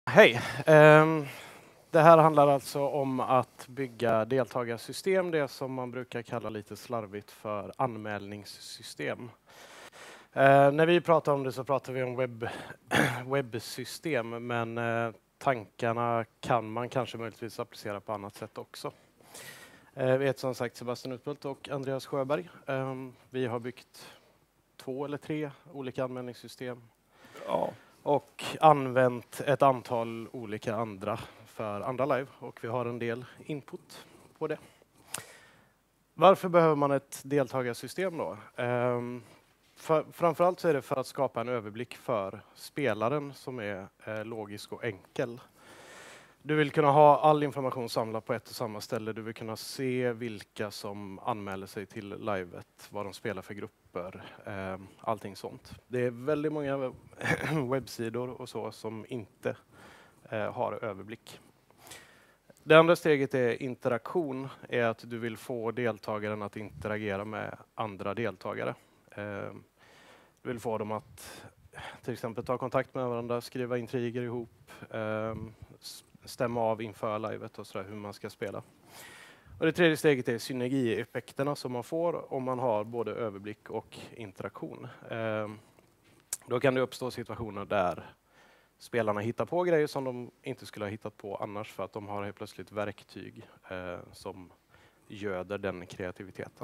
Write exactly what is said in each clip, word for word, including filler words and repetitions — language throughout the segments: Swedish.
Hej! Um, det här handlar alltså om att bygga deltagarsystem, det som man brukar kalla lite slarvigt för anmälningssystem. Uh, när vi pratar om det så pratar vi om webb, webbsystem, men uh, tankarna kan man kanske möjligtvis applicera på annat sätt också. Uh, vi heter som sagt Sebastian Utbult och Andreas Sjöberg. Um, vi har byggt två eller tre olika anmälningssystem. Ja. Och använt ett antal olika andra för andra live, och vi har en del input på det. Varför behöver man ett deltagarsystem då? Um, för, framförallt så är det för att skapa en överblick för spelaren som är eh, logisk och enkel. Du vill kunna ha all information samlad på ett och samma ställe. Du vill kunna se vilka som anmäler sig till livet, vad de spelar för grupper, eh, allting sånt. Det är väldigt många webbsidor och så som inte eh, har överblick. Det andra steget är interaktion, är att du vill få deltagaren att interagera med andra deltagare. Eh, du vill få dem att till exempel ta kontakt med varandra, skriva intriger ihop, eh, stämma av inför livet och sådär hur man ska spela. Och det tredje steget är synergieffekterna som man får om man har både överblick och interaktion. Eh, då kan det uppstå situationer där spelarna hittar på grejer som de inte skulle ha hittat på annars, för att de har helt plötsligt verktyg eh, som göder den kreativiteten.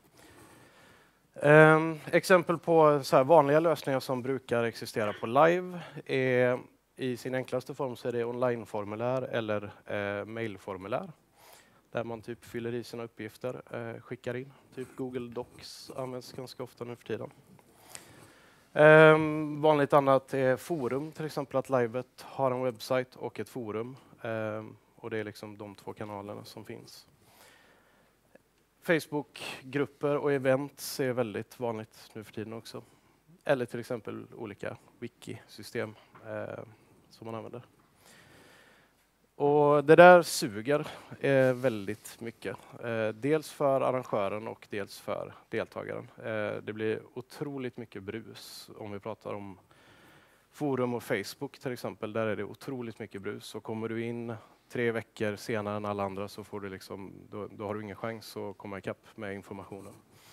Eh, exempel på så här vanliga lösningar som brukar existera på live är i sin enklaste form så är det onlineformulär eller eh, mailformulär. Där man typ fyller i sina uppgifter, eh, skickar in. Typ Google Docs används ganska ofta nu för tiden. Eh, vanligt annat är forum, till exempel att livet har en webbsajt och ett forum. Eh, och det är liksom de två kanalerna som finns. Facebook-grupper och events är väldigt vanligt nu för tiden också. Eller till exempel olika wiki-system eh, som man använder. Och det där suger eh, väldigt mycket. Eh, dels för arrangören och dels för deltagaren. Eh, det blir otroligt mycket brus om vi pratar om forum och Facebook till exempel. Där är det otroligt mycket brus. Så kommer du in tre veckor senare än alla andra så får du liksom, då, då har du ingen chans att komma ikapp med informationen.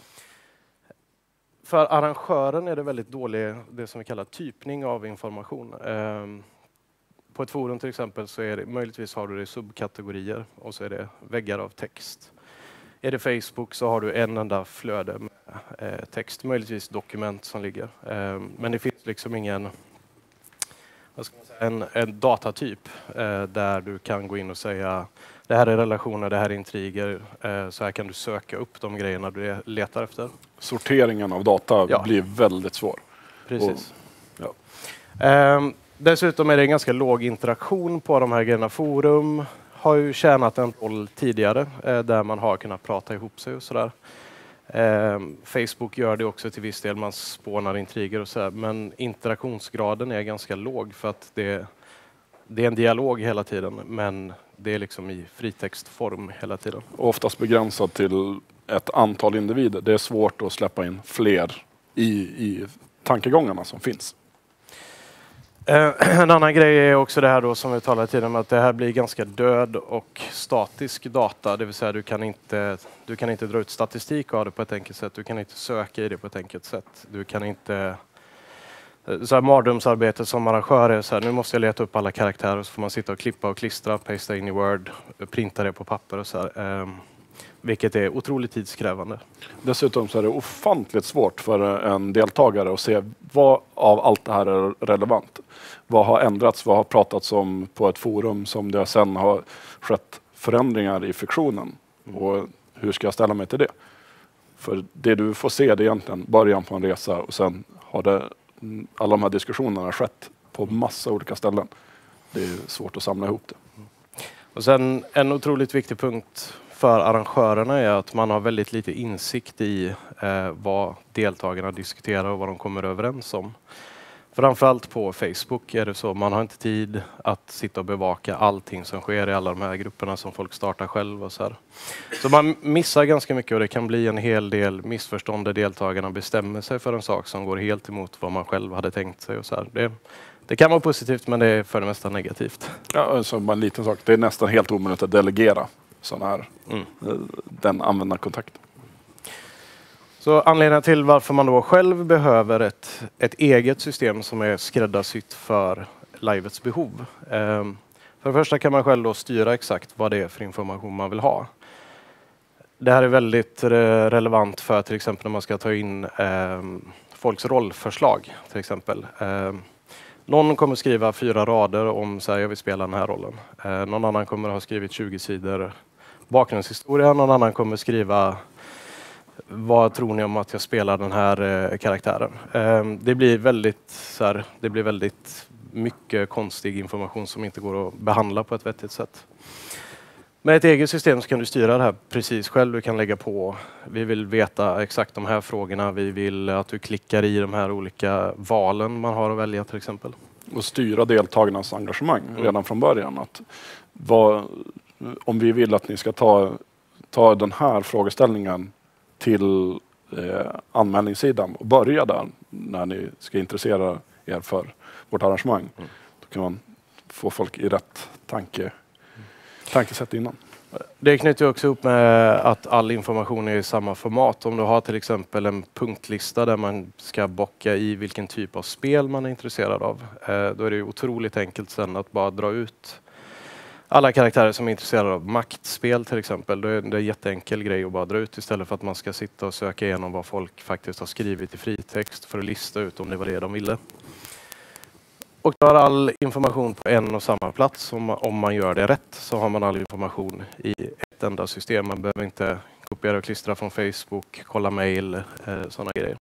För arrangören är det väldigt dålig, det som vi kallar typning av information. Eh, På ett forum till exempel så är det, möjligtvis har du det i subkategorier och så är det väggar av text. Är det Facebook så har du en enda flöde med eh, text, möjligtvis dokument som ligger. Eh, men det finns liksom ingen vad ska man säga, en, en datatyp eh, där du kan gå in och säga det här är relationer, det här är intriger. Eh, så här kan du söka upp de grejerna du letar efter. Sorteringen av data ja. blir väldigt svår. Precis. Och, ja. eh, Dessutom är det en ganska låg interaktion på de här grejerna. Forum har ju tjänat en roll tidigare eh, där man har kunnat prata ihop sig och sådär. Eh, Facebook gör det också till viss del, man spånar intriger och sådär. Men interaktionsgraden är ganska låg för att det, det är en dialog hela tiden, men det är liksom i fritextform hela tiden. Och oftast begränsat till ett antal individer. Det är svårt att släppa in fler i, i tankegångarna som finns. En annan grej är också det här då som vi talade tidigare om, att det här blir ganska död och statisk data. Det vill säga du kan inte, du kan inte dra ut statistik av det på ett enkelt sätt. Du kan inte söka i det på ett enkelt sätt. Du kan inte... Så här mardrömsarbete som arrangör är så här, nu måste jag leta upp alla karaktärer och så får man sitta och klippa och klistra, pasta in i Word, printa det på papper och så här. Um, vilket är otroligt tidskrävande. Dessutom så är det ofantligt svårt för en deltagare att se vad av allt det här är relevant. Vad har ändrats, vad har pratats om på ett forum som det sen har skett förändringar i fiktionen. Mm. Och hur ska jag ställa mig till det? För det du får se det är egentligen början på en resa och sen har det, alla de här diskussionerna skett på massa olika ställen. Det är svårt att samla ihop det. Mm. Och sen en otroligt viktig punkt för arrangörerna är att man har väldigt lite insikt i eh, vad deltagarna diskuterar och vad de kommer överens om. Framförallt på Facebook är det så, man har inte tid att sitta och bevaka allting som sker i alla de här grupperna som folk startar själv och så här. Så man missar ganska mycket och det kan bli en hel del missförstånd där deltagarna bestämmer sig för en sak som går helt emot vad man själv hade tänkt sig och så här. Det, Det kan vara positivt, men det är för det mesta negativt. Ja, så bara en liten sak. Det är nästan helt omöjligt att delegera sån här, Mm. den användarkontakten. Så anledningen till varför man då själv behöver ett, ett eget system som är skräddarsytt för livets behov. Ehm, för det första kan man själv då styra exakt vad det är för information man vill ha. Det här är väldigt re- relevant för till exempel när man ska ta in ehm, folks rollförslag. Till exempel. Ehm, någon kommer skriva fyra rader om så här, jag vill spela den här rollen. Ehm, någon annan kommer ha skrivit tjugo sidor bakgrundshistoria. Någon annan kommer skriva vad tror ni om att jag spelar den här eh, karaktären? Eh, det blir väldigt så här, det blir väldigt mycket konstig information som inte går att behandla på ett vettigt sätt. Med ett eget system så kan du styra det här precis själv. Du kan lägga på, vi vill veta exakt de här frågorna. Vi vill att du klickar i de här olika valen man har att välja till exempel. Och styra deltagarnas engagemang Mm. redan från början. Att vad, om vi vill att ni ska ta, ta den här frågeställningen till eh, anmälningssidan och börja där när ni ska intressera er för vårt arrangemang. Mm. Då kan man få folk i rätt tanke, tankesätt innan. Det knyter också upp med att all information är i samma format. Om du har till exempel en punktlista där man ska bocka i vilken typ av spel man är intresserad av. Eh, då är det otroligt enkelt sen att bara dra ut alla karaktärer som är intresserade av maktspel till exempel. Då är det en jätteenkel grej att bara dra ut istället för att man ska sitta och söka igenom vad folk faktiskt har skrivit i fritext för att lista ut om det var det de ville. Och du har all information på en och samma plats. Om man, om man gör det rätt så har man all information i ett enda system. Man behöver inte kopiera och klistra från Facebook, kolla mejl, eh, sådana grejer.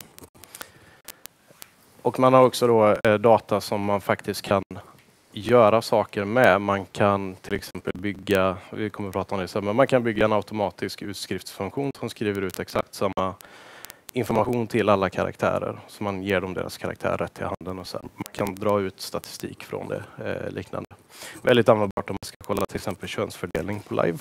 Och man har också då eh, data som man faktiskt kan göra saker med. Man kan till exempel bygga, vi kommer att prata om det sen, men man kan bygga en automatisk utskriftsfunktion som skriver ut exakt samma information till alla karaktärer. Så man ger dem deras karaktär rätt i handen och sen man kan dra ut statistik från det eh, liknande. Väldigt användbart om man ska kolla till exempel könsfördelning på live.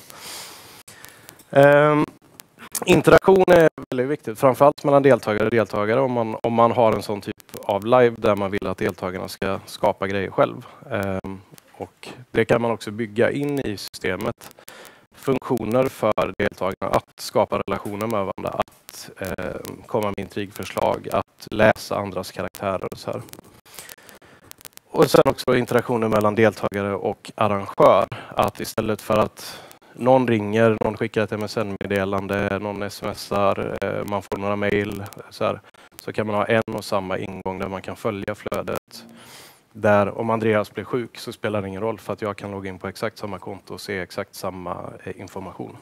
um, interaktion är väldigt viktigt, framförallt mellan deltagare och deltagare om man, om man har en sån typ av live där man vill att deltagarna ska skapa grejer själv. Um, och det kan man också bygga in i systemet. Funktioner för deltagarna att skapa relationer med varandra, att eh, komma med intrigförslag, att läsa andras karaktärer och så här. Och sen också interaktioner mellan deltagare och arrangör. Att istället för att någon ringer, någon skickar ett M S N-meddelande, någon smsar, eh, man får några mejl, så här, så kan man ha en och samma ingång där man kan följa flödet. Där om Andreas blir sjuk så spelar det ingen roll för att jag kan logga in på exakt samma konto och se exakt samma eh, information.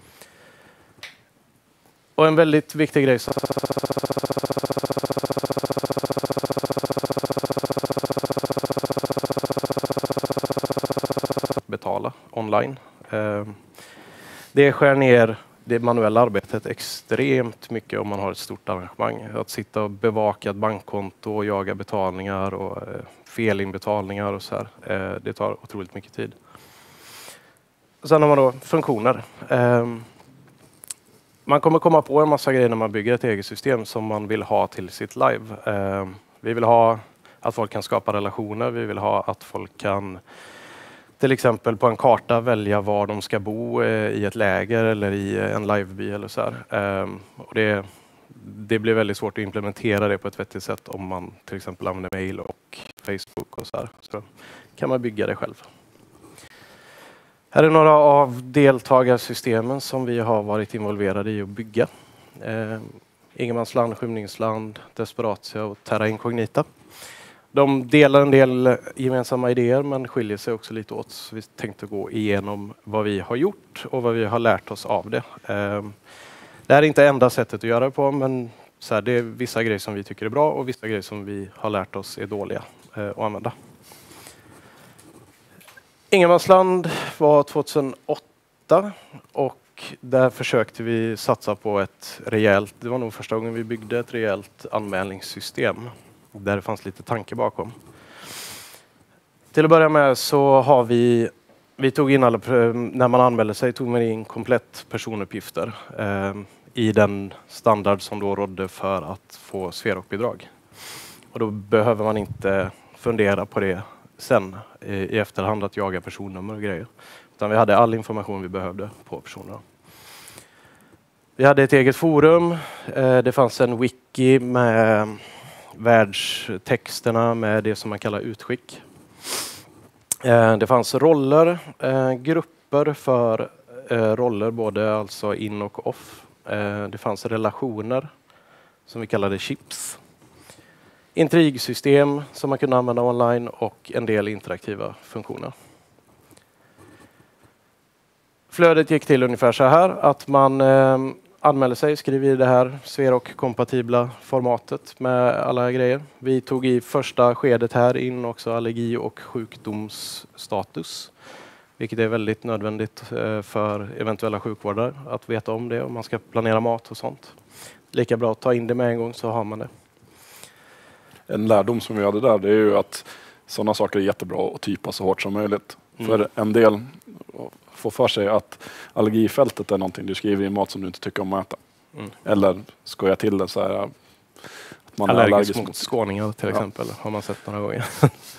Och en väldigt viktig grej så att betala online. Eh, det skär ner det manuella arbetet extremt mycket om man har ett stort arrangemang. Att sitta och bevaka ett bankkonto och jaga betalningar och eh, felinbetalningar och så här. Eh, det tar otroligt mycket tid. Sen har man då funktioner. Eh, man kommer komma på en massa grejer när man bygger ett eget system som man vill ha till sitt live. Eh, vi vill ha att folk kan skapa relationer. Vi vill ha att folk kan till exempel på en karta välja var de ska bo eh, i ett läger eller i en liveby eller så här. Um, och det, det blir väldigt svårt att implementera det på ett vettigt sätt om man till exempel använder mail och Facebook och så här. Så kan man bygga det själv. Här är några av deltagarsystemen som vi har varit involverade i att bygga. Uh, Ingenmansland, Skymningsland, Desperatia och Terra Incognita. De delar en del gemensamma idéer men skiljer sig också lite åt. Så vi tänkte gå igenom vad vi har gjort och vad vi har lärt oss av det. Det här är inte enda sättet att göra det på, men så här, det är vissa grejer som vi tycker är bra och vissa grejer som vi har lärt oss är dåliga att använda. Ingenmansland var tjugohundraåtta och där försökte vi satsa på ett rejält, det var nog första gången vi byggde ett rejält anmälningssystem. Där det fanns lite tanke bakom. Till att börja med så har vi, vi tog in alla, när man anmälde sig tog man in komplett personuppgifter eh, i den standard som då rådde för att få Sverokbidrag. Och då behöver man inte fundera på det sen i, i efterhand att jaga personnummer och grejer. Utan vi hade all information vi behövde på personerna. Vi hade ett eget forum. Eh, det fanns en wiki med världstexterna med det som man kallar utskick. Eh, det fanns roller, eh, grupper för eh, roller, både alltså in och off. Eh, det fanns relationer som vi kallade chips. Intrigsystem som man kunde använda online och en del interaktiva funktioner. Flödet gick till ungefär så här att man eh, anmälde sig, skrev i det här Sverok-kompatibla formatet med alla grejer. Vi tog i första skedet här in också allergi- och sjukdomsstatus, vilket är väldigt nödvändigt eh, för eventuella sjukvårdare att veta om det om man ska planera mat och sånt. Lika bra att ta in det med en gång så har man det. En lärdom som vi hade där, det är ju att sådana saker är jättebra att typa så hårt som möjligt. Mm. För en del får för sig att allergifältet är någonting du skriver i mat som du inte tycker om att äta. Mm. Eller skojar till det så här att man allergisk, är allergisk mot skåningar till ja. exempel, har man sett några gånger.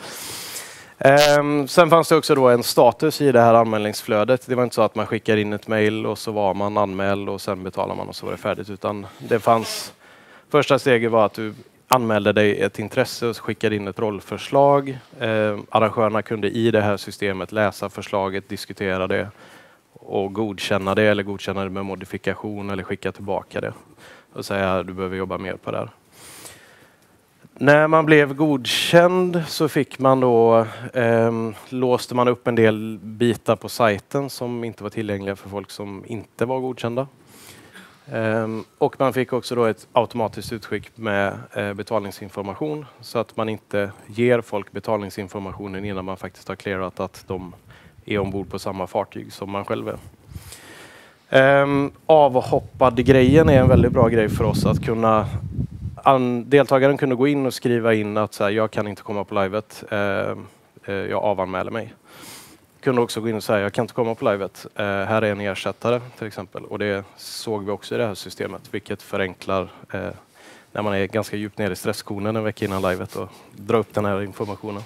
um, sen fanns det också då en status i det här anmälningsflödet. Det var inte så att man skickar in ett mejl och så var man anmäld och sen betalar man och så var det färdigt, utan det fanns, första steget var att du anmälde dig ett intresse och skickade in ett rollförslag. Eh, arrangörerna kunde i det här systemet läsa förslaget, diskutera det och godkänna det eller godkänna det med modifikation eller skicka tillbaka det och säga att du behöver jobba mer på det här. När man blev godkänd så fick man då, eh, låste man upp en del bitar på sajten som inte var tillgängliga för folk som inte var godkända. Um, och man fick också då ett automatiskt utskick med uh, betalningsinformation så att man inte ger folk betalningsinformationen innan man faktiskt har clearat att de är ombord på samma fartyg som man själv är. Um, avhoppad grejen är en väldigt bra grej för oss att kunna an, deltagaren kunde gå in och skriva in att så här, jag kan inte komma på livet, uh, uh, jag avanmäler mig. Kunde också gå in och säga jag kan inte komma på livet. Uh, här är en ersättare till exempel. Och det såg vi också i det här systemet, vilket förenklar uh, när man är ganska djupt ner i stresskonen en vecka innan livet och dra upp den här informationen.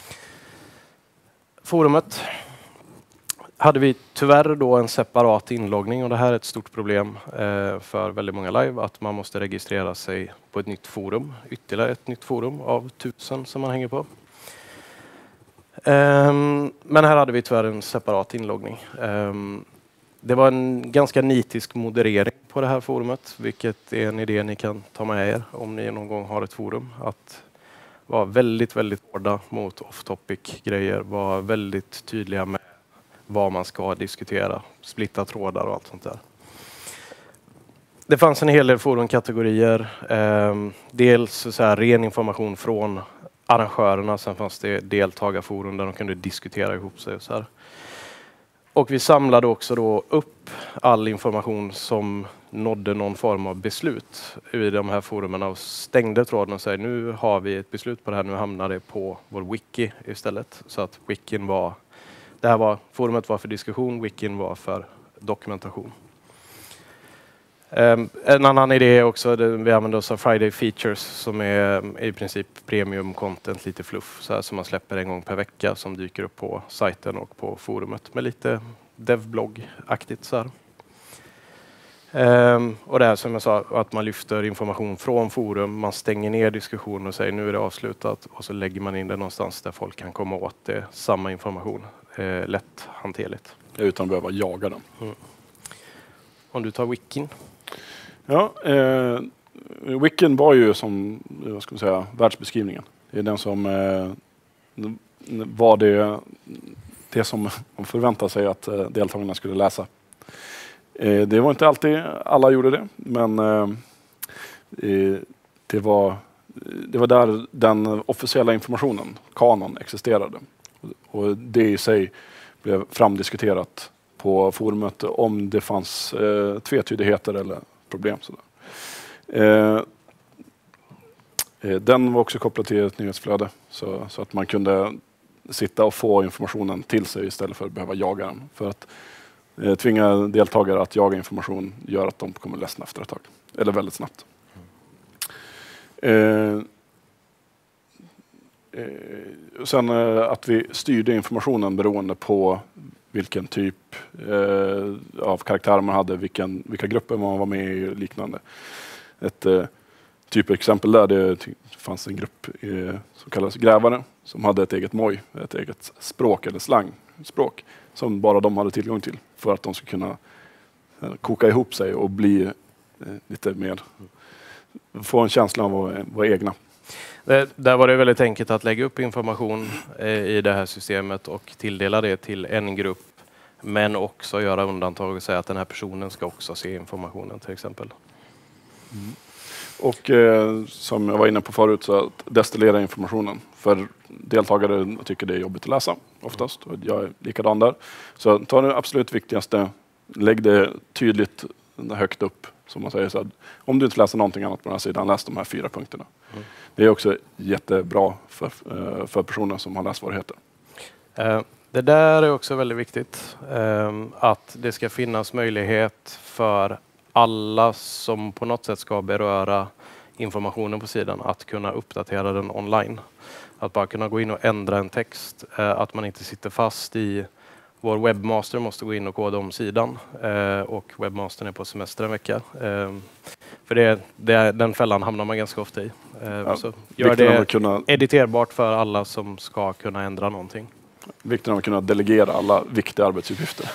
Forumet hade vi tyvärr då en separat inloggning och det här är ett stort problem uh, för väldigt många live, att man måste registrera sig på ett nytt forum, ytterligare ett nytt forum av tusen som man hänger på. Um, men här hade vi tyvärr en separat inloggning. Um, det var en ganska nitisk moderering på det här forumet, vilket är en idé ni kan ta med er om ni någon gång har ett forum. Att vara väldigt, väldigt hårda mot off-topic-grejer, vara väldigt tydliga med vad man ska diskutera, splitta trådar och allt sånt där. Det fanns en hel del forumkategorier, um, dels så här, ren information från arrangörerna, sen fanns det deltagarforum där de kunde diskutera ihop sig och så här. Och vi samlade också då upp all information som nådde någon form av beslut i de här forumen och stängde tråden och sa nu har vi ett beslut på det här, nu hamnar det på vår wiki istället. Så att wikin var, det här var, forumet var för diskussion, wikin var för dokumentation. Um, en annan idé är också att vi använder oss av Friday Features som är um, i princip premium content, lite fluff så här, som man släpper en gång per vecka som dyker upp på sajten och på forumet med lite devblogg-aktigt så här. Um, och det är som jag sa, att man lyfter information från forum, man stänger ner diskussionen och säger nu är det avslutat och så lägger man in det någonstans där folk kan komma åt det, samma information, uh, lätt hanterligt. Utan att behöva jaga den. Mm. Om du tar wikin. Ja, eh, wikin var ju som vad ska man säga, världsbeskrivningen. Det är den som eh, var det, det som man förväntade sig att eh, deltagarna skulle läsa. Eh, det var inte alltid alla gjorde det, men eh, det, var, det var där den officiella informationen, kanon, existerade. Och det i sig blev framdiskuterat på forumet om det fanns eh, tvetydigheter eller problem. Sådär. Eh, eh, den var också kopplad till ett nyhetsflöde så, så att man kunde sitta och få informationen till sig istället för att behöva jaga den. För att eh, tvinga deltagare att jaga information gör att de kommer ledsna efter ett tag. Eller väldigt snabbt. Eh, eh, sen eh, att vi styrde informationen beroende på vilken typ eh, av karaktär man hade, vilken, vilka grupper man var med i och liknande. Ett eh, typexempel där, det fanns en grupp eh, som kallades grävare som hade ett eget moj, ett eget språk eller slangspråk som bara de hade tillgång till för att de skulle kunna eh, koka ihop sig och bli eh, lite mer, få en känsla av att vara egna. Det, där var det väldigt enkelt att lägga upp information eh, i det här systemet och tilldela det till en grupp, men också göra undantag och säga att den här personen ska också se informationen till exempel. Mm. Och eh, som jag var inne på förut, så att destillera informationen. För deltagare tycker det är jobbigt att läsa oftast. Och jag är likadan där. Så ta det absolut viktigaste, lägg det tydligt högt upp. Som man säger, så att om du inte läser någonting annat på den här sidan, läs de här fyra punkterna. Mm. Det är också jättebra för, för personer som har läsvårigheter. Uh, det där är också väldigt viktigt. Uh, att det ska finnas möjlighet för alla som på något sätt ska beröra informationen på sidan att kunna uppdatera den online. Att bara kunna gå in och ändra en text. Uh, att man inte sitter fast i vår webbmaster måste gå in och koda om sidan eh, och webbmastern är på semester en vecka. Eh, för det, det, den fällan hamnar man ganska ofta i. Eh, ja, så gör det kunna, editerbart för alla som ska kunna ändra någonting. Viktigt att kunna delegera alla viktiga arbetsuppgifter.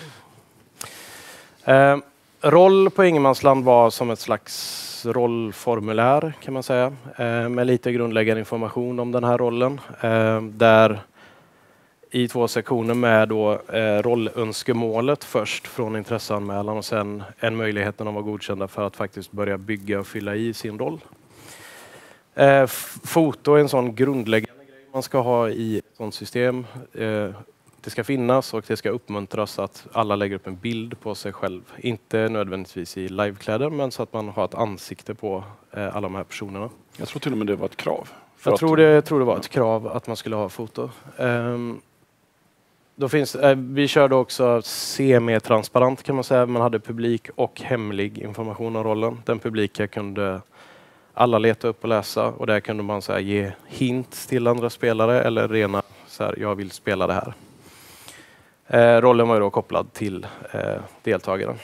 Mm. Eh, roll på Ingenmansland var som ett slags rollformulär kan man säga. Eh, med lite grundläggande information om den här rollen. Eh, där i två sektioner med då, eh, rollönskemålet först från intresseanmälan och sen en möjlighet att vara godkända för att faktiskt börja bygga och fylla i sin roll. Eh, foto är en sån grundläggande grej man ska ha i ett sånt system. Eh, det ska finnas och det ska uppmuntras att alla lägger upp en bild på sig själv. Inte nödvändigtvis i livekläder, men så att man har ett ansikte på eh, alla de här personerna. Jag tror till och med det var ett krav. Jag att, tror, det, tror det var ett krav att man skulle ha foto. Um, Då finns, eh, vi körde också semi-transparent kan man säga. Man hade publik och hemlig information om rollen. Den publika kunde alla leta upp och läsa och där kunde man så här, ge hint till andra spelare eller rena så här, jag vill spela det här. Eh, rollen var ju då kopplad till eh, deltagaren.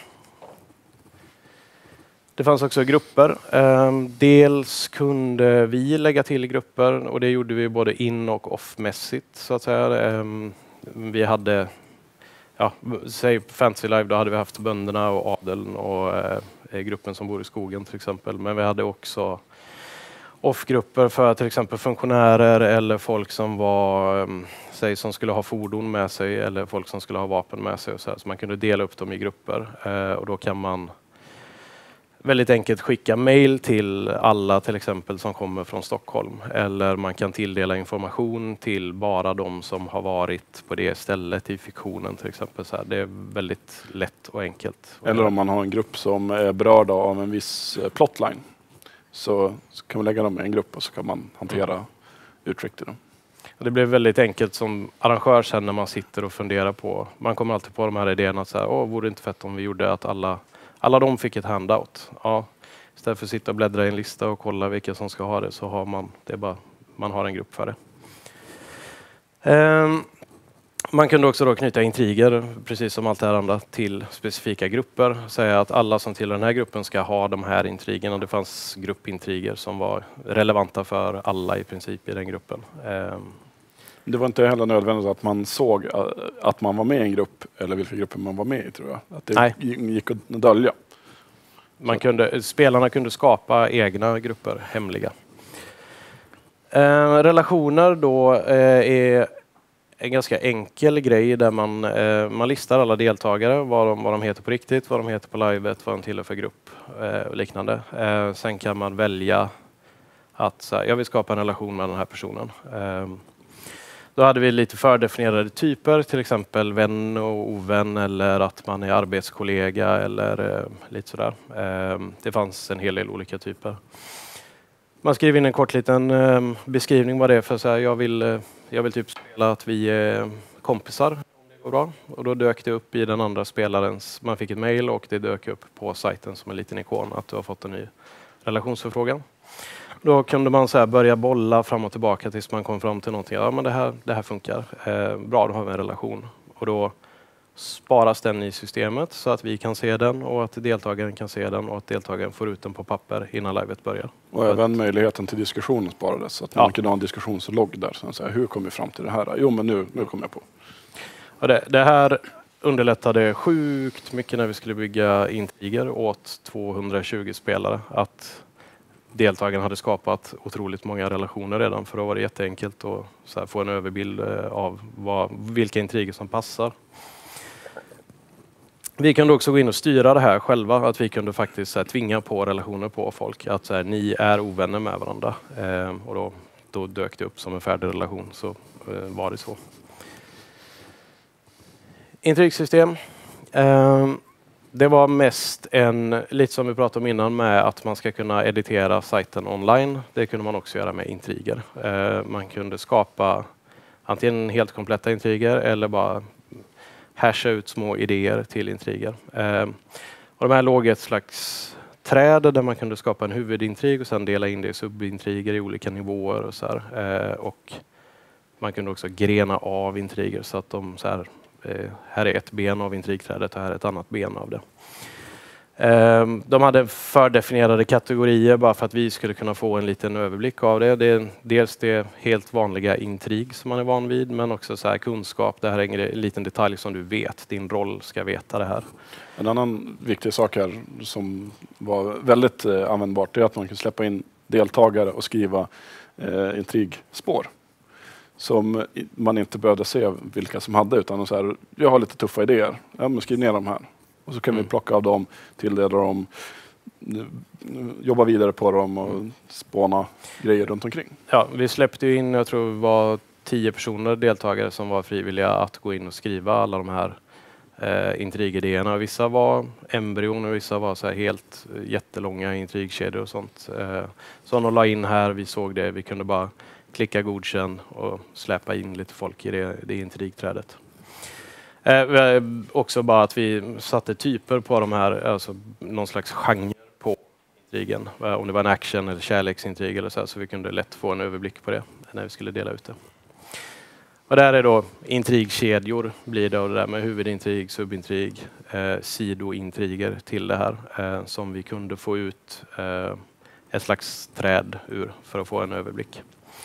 Det fanns också grupper. Eh, dels kunde vi lägga till grupper och det gjorde vi både in- och off-mässigt så att säga. Eh, Vi hade, ja, säg på Fantasy Live, då hade vi haft bönderna och adeln och eh, gruppen som bor i skogen till exempel. Men vi hade också off-grupper för till exempel funktionärer eller folk som var, eh, säg som skulle ha fordon med sig eller folk som skulle ha vapen med sig. Och så, här. Så man kunde dela upp dem i grupper eh, och då kan man väldigt enkelt skicka mejl till alla till exempel som kommer från Stockholm. Eller man kan tilldela information till bara de som har varit på det stället i fiktionen till exempel. Så här, det är väldigt lätt och enkelt. Eller om man har en grupp som är berörd av en viss plotline. Så, så kan man lägga dem i en grupp och så kan man hantera mm. uttryck till dem. Det blir väldigt enkelt som arrangör sen när man sitter och funderar på. Man kommer alltid på de här idéerna att så här, åh, vore det inte fett om vi gjorde att alla Alla de fick ett handout. Ja, istället för att sitta och bläddra i en lista och kolla vilka som ska ha det så har man det är bara man har en grupp för det. Um, man kunde också då knyta intriger, precis som allt det här andra, till specifika grupper. Säga att alla som tillhör den här gruppen ska ha de här intrigerna. Det fanns gruppintriger som var relevanta för alla i princip i den gruppen. Um, Det var inte heller nödvändigt att man såg att man var med i en grupp eller vilka grupper man var med i, tror jag. Att det Nej. gick att dölja. Man kunde, spelarna kunde skapa egna grupper, hemliga. Eh, relationer då eh, är en ganska enkel grej där man, eh, man listar alla deltagare, vad de, vad de heter på riktigt, vad de heter på livet, vad de tillhör för grupp eh, och liknande. Eh, sen kan man välja att så här, jag vill skapa en relation med den här personen. Eh, Då hade vi lite fördefinierade typer, till exempel vän och ovän eller att man är arbetskollega eller eh, lite sådär. Eh, det fanns en hel del olika typer. Man skriver in en kort liten eh, beskrivning vad det är för så här, jag vill, eh, jag vill typ spela att vi är kompisar om det går bra. Och då dök det upp i den andra spelarens, man fick ett mejl och det dök upp på sajten som en liten ikon att du har fått en ny relationsförfrågan. Då kunde man så här börja bolla fram och tillbaka tills man kom fram till någonting. Ja, men det här, det här funkar. Eh, bra, då har vi en relation. Och då sparas den i systemet så att vi kan se den och att deltagaren kan se den och att deltagaren får ut den på papper innan livet börjar. Och även möjligheten till diskussion sparades. Så att man ja. kunde ha en diskussionslogg där. Så säga, hur kom vi fram till det här? Jo, men nu, nu kom jag på. Och det, det här underlättade sjukt mycket när vi skulle bygga intriger åt tvåhundratjugo spelare. Att deltagarna hade skapat otroligt många relationer redan, för då var det jätteenkelt att så här, få en överbild av vad, vilka intriger som passar. Vi kunde också gå in och styra det här själva, att vi kunde faktiskt så här, tvinga på relationer på folk. Att så här, ni är ovänner med varandra. Eh, och då, då dök det upp som en färdig relation, så eh, var det så. Intrigsystem. Eh, det var mest en, lite som vi pratade om innan, med att man ska kunna editera sajten online. Det kunde man också göra med intriger. Eh, man kunde skapa antingen helt kompletta intriger eller bara hasha ut små idéer till intriger. Eh, och de här låg ett slags träd där man kunde skapa en huvudintrig och sedan dela in det i subintriger i olika nivåer. Och, så här. Eh, och man kunde också grena av intriger så att de så här, eh, här är ett ben av intrigträdet och här är ett annat ben av det. Eh, de hade fördefinierade kategorier bara för att vi skulle kunna få en liten överblick av det. Det är dels det helt vanliga intrig som man är van vid, men också så här kunskap. Det här är en liten detalj som du vet. Din roll ska veta det här. En annan viktig sak här som var väldigt eh, användbart är att man kan släppa in deltagare och skriva eh, intrigspår som man inte behövde se vilka som hade, utan så här, jag har lite tuffa idéer. Ja, men skriv ner dem här. Och så kan mm. vi plocka av dem, tilldela dem, jobba vidare på dem och spåna grejer runt omkring. Ja, vi släppte in, jag tror det var tio personer deltagare som var frivilliga att gå in och skriva alla de här eh, intrigidéerna. Vissa var embryon och vissa var så här helt jättelånga intrigkedjor och sånt. Eh, som de la in här, vi såg det, vi kunde bara klicka godkänn och släppa in lite folk i det, det intrigträdet. Eh, också bara att vi satte typer på de här, alltså någon slags genre på intrigen. Eh, om det var en action eller kärleksintrig eller så här, så vi kunde lätt få en överblick på det när vi skulle dela ut det. Och där är då intrigkedjor, blir det, och det där med huvudintrig, subintrig, eh, sidointriger till det här eh, som vi kunde få ut eh, ett slags träd ur för att få en överblick.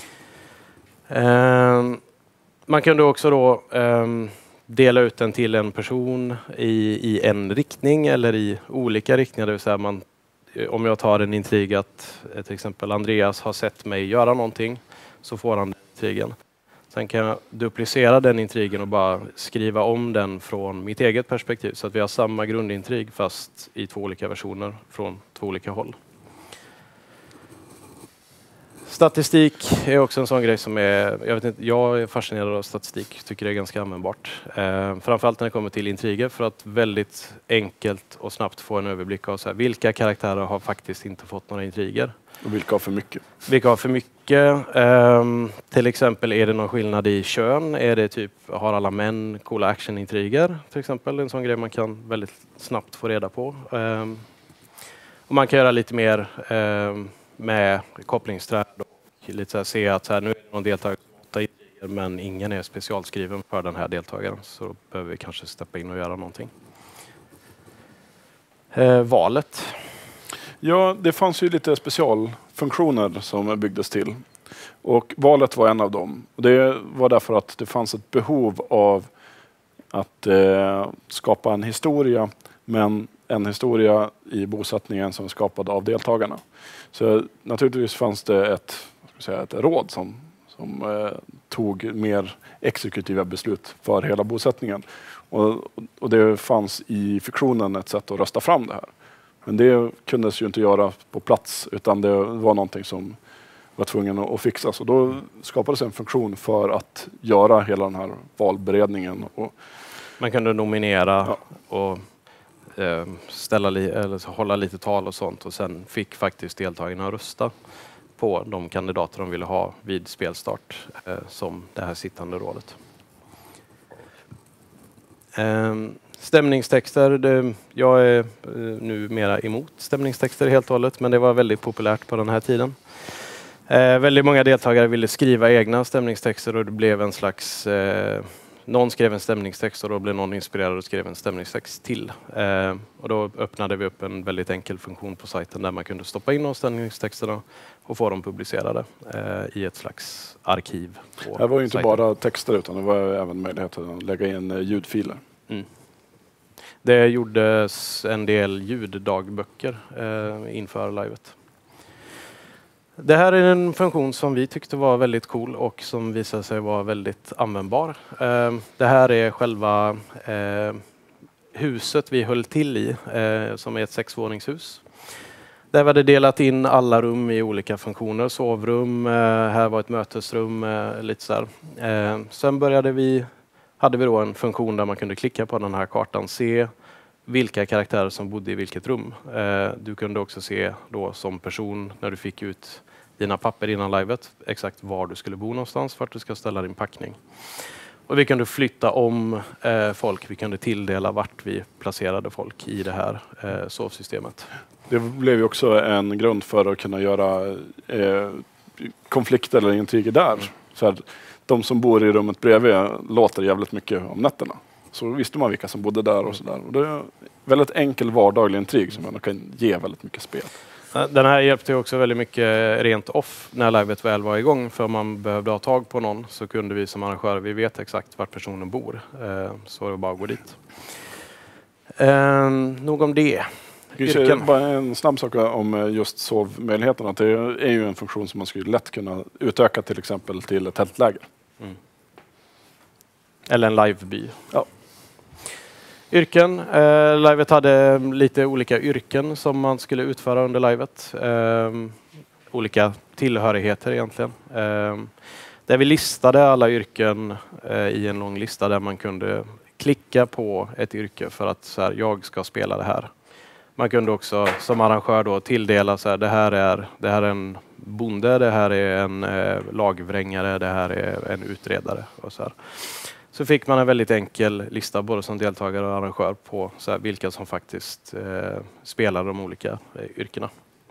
Eh, man kunde också då eh, dela ut den till en person i, i en riktning eller i olika riktningar. Det vill säga man, om jag tar en intrig att till exempel Andreas har sett mig göra någonting, så får han den intrigen. Sen kan jag duplicera den intrigen och bara skriva om den från mitt eget perspektiv. Så att vi har samma grundintrig fast i två olika versioner från två olika håll. Statistik är också en sån grej som är, jag vet inte, jag är fascinerad av statistik, tycker det är ganska användbart. Eh, framförallt när det kommer till intriger, för att väldigt enkelt och snabbt få en överblick av så här, vilka karaktärer har faktiskt inte fått några intriger. Och vilka har för mycket? Vilka har för mycket. Eh, till exempel, är det någon skillnad i kön? Är det typ, har alla män coola actionintriger? Till exempel, en sån grej man kan väldigt snabbt få reda på. Eh, och man kan göra lite mer eh, med kopplingsträd och lite så här, se att så här, nu är det någon deltagare som har åtta intriger, men ingen är specialskriven för den här deltagaren, så då behöver vi kanske steppa in och göra någonting. Eh, valet. Ja, det fanns ju lite specialfunktioner som byggdes till. Och valet var en av dem. Och det var därför att det fanns ett behov av att eh, skapa en historia, men en historia i bosättningen som är skapad av deltagarna. Så naturligtvis fanns det ett, ska säga, ett råd som, som eh, tog mer exekutiva beslut för hela bosättningen. Och, och det fanns i fiktionen ett sätt att rösta fram det här. Men det kundes ju inte göra på plats, utan det var någonting som var tvungen att fixas. Och då skapades en funktion för att göra hela den här valberedningen. Och man kunde nominera ja. och eh, ställa li- eller hålla lite tal och sånt. Och sen fick faktiskt deltagarna rösta på de kandidater de ville ha vid spelstart eh, som det här sittande rådet. Eh, Stämningstexter, det, jag är nu mera emot stämningstexter helt och hållet, men det var väldigt populärt på den här tiden. Eh, väldigt många deltagare ville skriva egna stämningstexter och det blev en slags... Eh, någon skrev en stämningstext och då blev någon inspirerad och skrev en stämningstext till. Eh, och då öppnade vi upp en väldigt enkel funktion på sajten där man kunde stoppa in de stämningstexterna och få dem publicerade eh, i ett slags arkiv. På det var ju inte sajten. bara texter utan det var även möjligheten att lägga in eh, ljudfiler. Mm. Det gjordes en del ljuddagböcker eh, inför livet. Det här är en funktion som vi tyckte var väldigt cool och som visade sig vara väldigt användbar. Eh, det här är själva eh, huset vi höll till i, eh, som är ett sexvåningshus. Där vi hade delat in alla rum i olika funktioner. Sovrum, eh, här var ett mötesrum, eh, lite så här. Eh, sen började vi, hade vi då en funktion där man kunde klicka på den här kartan, se vilka karaktärer som bodde i vilket rum. Eh, du kunde också se då som person när du fick ut dina papper innan livet, exakt var du skulle bo någonstans, vart du ska ställa din packning. Och vi kunde flytta om eh, folk, vi kunde tilldela vart vi placerade folk i det här eh, sovsystemet. Det blev ju också en grund för att kunna göra eh, konflikter eller intriger där. Så här, de som bor i rummet bredvid låter jävligt mycket om nätterna. Så visste man vilka som bodde där och sådär. Och det är en väldigt enkel vardaglig intrig som man kan ge väldigt mycket spel. Den här hjälpte också väldigt mycket rent off när livet väl var igång. För om man behövde ha tag på någon så kunde vi som arrangörer, vi vet exakt vart personen bor. Eh, så var det bara att gå dit. Eh, nog om det. Yrken. Bara en snabb sak om just sovmöjligheterna. Det är ju en funktion som man skulle lätt kunna utöka till exempel till ett tältläger. Mm. Eller en liveby. Ja. Yrken. Eh, livet hade lite olika yrken som man skulle utföra under livet. Eh, olika tillhörigheter egentligen. Eh, där vi listade alla yrken eh, i en lång lista där man kunde klicka på ett yrke för att så här, jag ska spela det här. Man kunde också som arrangör då tilldela så här, det här är, det här är en bonde, det här är en eh, lagvrängare, det här är en utredare och så här. Så fick man en väldigt enkel lista både som deltagare och arrangör på så här, vilka som faktiskt eh, spelar de olika eh, yrkena.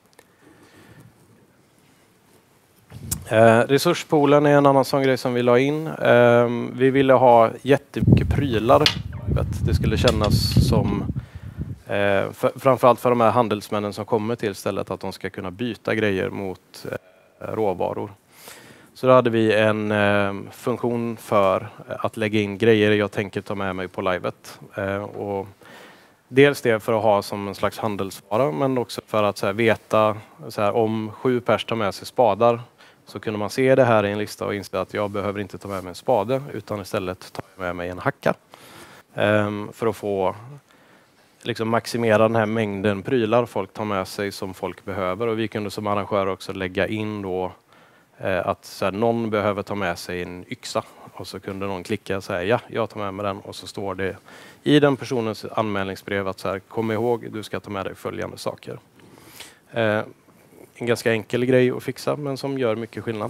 Eh, resurspoolen är en annan sån grej som vi la in. Eh, vi ville ha jättemycket prylar. Det skulle kännas som, eh, för, framförallt för de här handelsmännen som kommer till stället, att de ska kunna byta grejer mot eh, råvaror. Så då hade vi en eh, funktion för att lägga in grejer jag tänker ta med mig på livet. Eh, och dels det för att ha som en slags handelsvara, men också för att så här, veta så här, om sju pers tar med sig spadar så kunde man se det här i en lista och inse att jag behöver inte ta med mig en spade utan istället ta med mig en hacka. Eh, för att få liksom, maximera den här mängden prylar folk tar med sig som folk behöver. Och vi kunde som arrangör också lägga in då att så här, någon behöver ta med sig en yxa och så kunde någon klicka och säga ja, jag tar med mig den och så står det i den personens anmälningsbrev att så här, kom ihåg, du ska ta med dig följande saker. Eh, en ganska enkel grej att fixa men som gör mycket skillnad.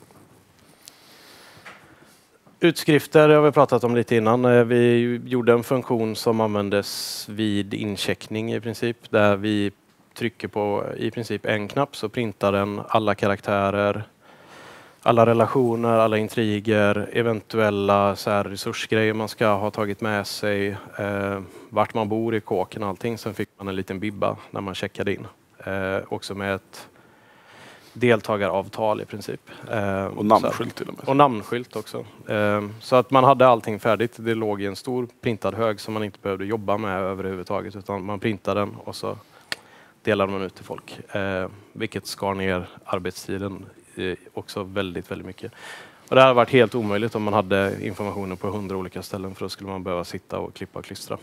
Utskrifter har vi pratat om lite innan. Vi gjorde en funktion som användes vid incheckning i princip där vi trycker på i princip en knapp så printar den alla karaktärer, alla relationer, alla intriger, eventuella så här resursgrejer man ska ha tagit med sig, eh, vart man bor i kåken och allting. Sen fick man en liten bibba när man checkade in. Eh, också med ett deltagaravtal i princip. Eh, och namnskylt till och med. Och namnskylt också. Eh, så att man hade allting färdigt. Det låg i en stor printad hög som man inte behövde jobba med överhuvudtaget. Utan man printade den och så delade man ut till folk. Eh, vilket skar ner arbetstiden eh, också väldigt, väldigt mycket. Och det här har varit helt omöjligt om man hade informationen på hundra olika ställen. För då skulle man behöva sitta och klippa och klistra.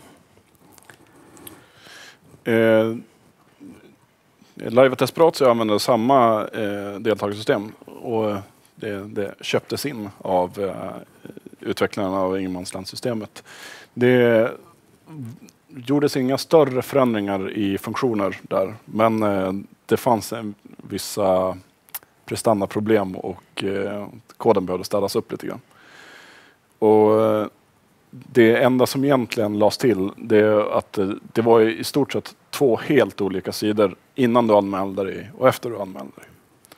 Eh, Live Desperat använder samma eh, deltagarsystem. Och det, det köptes in av eh, utvecklarna av ingenmanslandssystemet. Det gjordes inga större förändringar i funktioner där. Men eh, det fanns en, vissa prestandaproblem och eh, koden behövde städas upp lite grann. Och eh, det enda som egentligen lades till det är att eh, det var i stort sett två helt olika sidor innan du anmälde dig och efter du anmälde dig.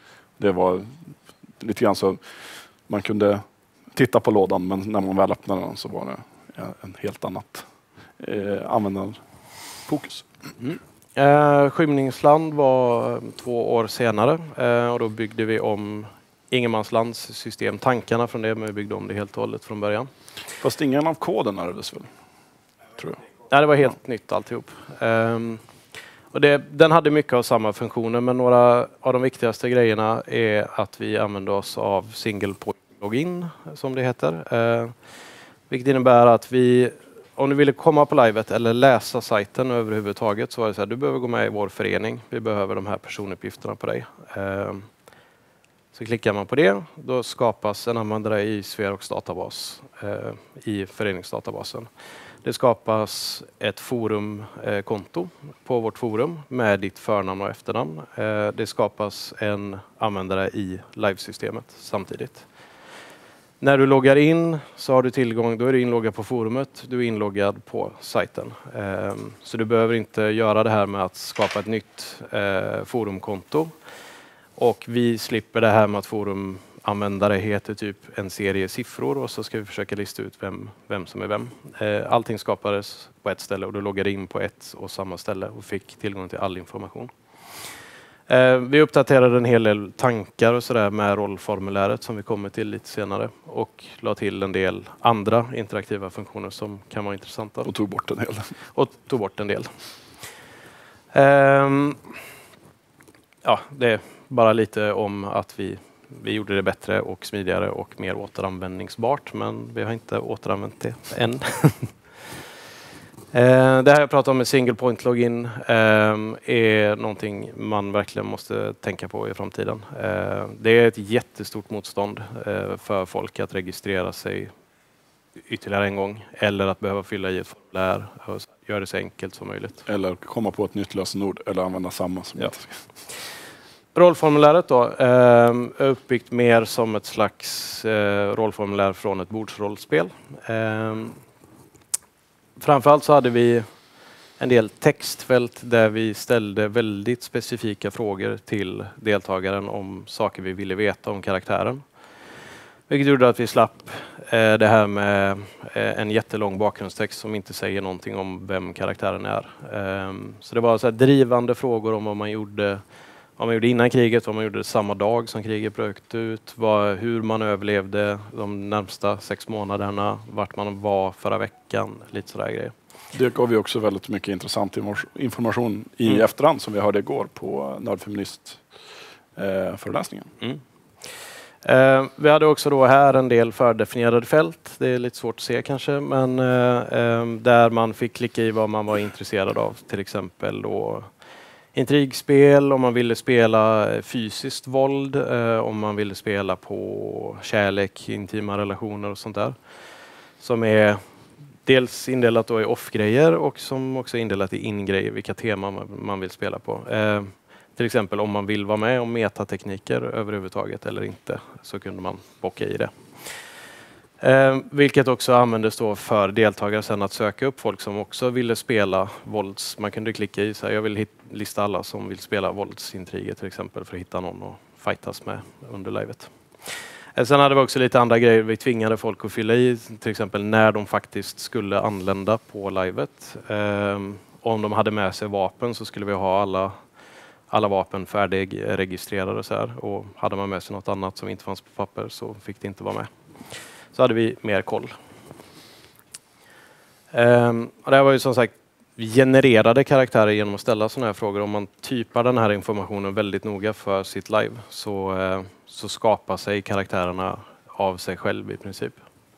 Det var lite grann så man kunde titta på lådan, men när man väl öppnade den så var det en helt annat eh, användarfokus. Mm. Eh, Skymningsland var två år senare eh, och då byggde vi om Ingenmanslands system, tankarna från det, men vi byggde om det helt och hållet från början. Fast ingen av koden ärvdes väl? Tror jag. Nej, det var helt ja. nytt alltihop. Um, och det, den hade mycket av samma funktioner, men några av de viktigaste grejerna är att vi använde oss av single point login, som det heter. Uh, vilket innebär att vi, om du ville komma på livet eller läsa sajten överhuvudtaget, så var det så här, du behöver gå med i vår förening. Vi behöver de här personuppgifterna på dig. Uh, Så klickar man på det, då skapas en användare i Sverok databas eh, i föreningsdatabasen. Det skapas ett forumkonto eh, på vårt forum med ditt förnamn och efternamn. Eh, det skapas en användare i livesystemet samtidigt. När du loggar in så har du tillgång, då är du inloggad på forumet, du är inloggad på sajten. Eh, så du behöver inte göra det här med att skapa ett nytt eh, forumkonto. Och vi slipper det här med att forumanvändare heter typ en serie siffror och så ska vi försöka lista ut vem, vem som är vem. Eh, allting skapades på ett ställe och du loggade in på ett och samma ställe och fick tillgång till all information. Eh, vi uppdaterade en hel del tankar och sådär med rollformuläret som vi kommer till lite senare och la till en del andra interaktiva funktioner som kan vara intressanta. Och tog bort en del. Och tog bort en del. Eh, ja, det bara lite om att vi, vi gjorde det bättre och smidigare och mer återanvändningsbart, men vi har inte återanvänt det än. eh, det här jag pratar om med single point login eh, är någonting man verkligen måste tänka på i framtiden. Eh, det är ett jättestort motstånd eh, för folk att registrera sig ytterligare en gång eller att behöva fylla i ett formulär och göra det så enkelt som möjligt. Eller komma på ett nytt lösenord eller använda samma. Som ja. Rollformuläret då, eh, är uppbyggt mer som ett slags eh, rollformulär från ett bordsrollspel. Eh, framförallt så hade vi en del textfält där vi ställde väldigt specifika frågor till deltagaren om saker vi ville veta om karaktären. Vilket gjorde att vi slapp eh, det här med eh, en jättelång bakgrundstext som inte säger någonting om vem karaktären är. Eh, så det var så här drivande frågor om vad man gjorde Vad man gjorde innan kriget, vad man gjorde samma dag som kriget bröt ut, vad, hur man överlevde de närmsta sex månaderna, vart man var förra veckan, lite sådär grejer. Det gav vi också väldigt mycket intressant information i mm. efterhand som vi hörde igår på Nördfeminist-föreläsningen. Eh, mm. eh, vi hade också då här en del fördefinierade fält, det är lite svårt att se kanske, men eh, eh, där man fick klicka i vad man var intresserad av, till exempel då intrigspel, om man ville spela fysiskt våld, eh, om man ville spela på kärlek, intima relationer och sånt där. Som är dels indelat då i off-grejer och som också är indelat i in-grejer, vilka teman man, man vill spela på. Eh, till exempel om man vill vara med om metatekniker överhuvudtaget eller inte, så kunde man bocka i det. Eh, vilket också användes då för deltagare sen att söka upp folk som också ville spela vålds. Man kunde klicka i så här, jag vill hit, lista alla som vill spela våldsintriger till exempel för att hitta någon och fightas med under livet. Eh, sen hade vi också lite andra grejer. Vi tvingade folk att fylla i till exempel när de faktiskt skulle anlända på livet. Eh, om de hade med sig vapen så skulle vi ha alla, alla vapen färdigregistrerade och så här. Och hade man med sig något annat som inte fanns på papper så fick det inte vara med. Så hade vi mer koll. Um, och det här var ju som sagt genererade karaktärer genom att ställa sådana här frågor. Om man typar den här informationen väldigt noga för sitt live så, uh, så skapar sig karaktärerna av sig själv i princip.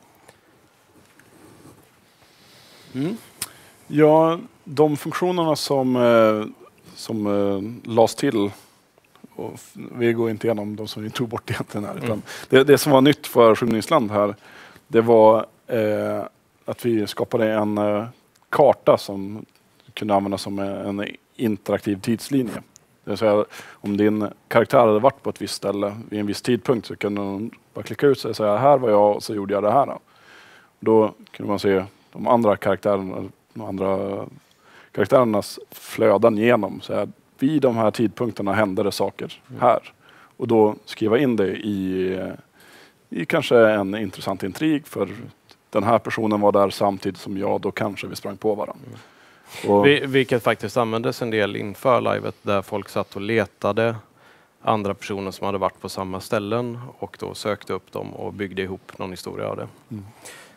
Mm. Ja, de funktionerna som, uh, som uh, lades till, och vi går inte igenom de som vi tog bort egentligen här. Mm. Det, det som var nytt för Skymningsland här, det var eh, att vi skapade en eh, karta som kunde användas som en interaktiv tidslinje. Det vill säga, om din karaktär hade varit på ett visst ställe vid en viss tidpunkt så kunde man bara klicka ut sig och säga här var jag och så gjorde jag det här. Då kunde man se de andra karaktärerna, de andra karaktärernas flöden genom. Så här, vid de här tidpunkterna hände det saker här. Och då skriva in det i, i kanske en intressant intrig, för den här personen var där samtidigt som jag, då kanske vi sprang på varandra. Mm. Och vi, vilket faktiskt användes en del inför livet, där folk satt och letade andra personer som hade varit på samma ställen och då sökte upp dem och byggde ihop någon historia av det. Mm.